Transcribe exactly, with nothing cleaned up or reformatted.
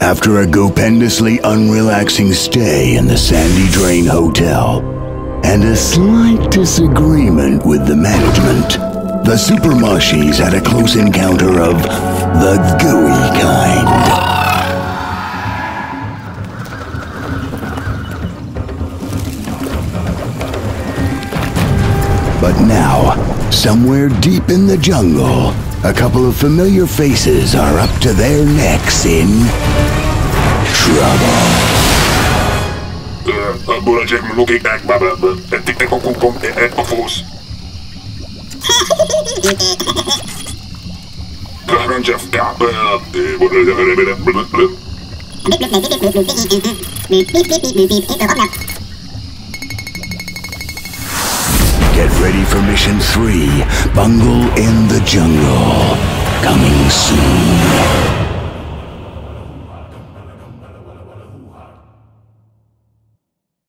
After a stupendously unrelaxing stay in the Sandy Drain Hotel, and a slight disagreement with the management, the Super Moshis had a close encounter of the gooey kind. But now, somewhere deep in the jungle, a couple of familiar faces are up to their necks in trouble. Get ready for Mission three, Bungle in the Jungle. Coming soon.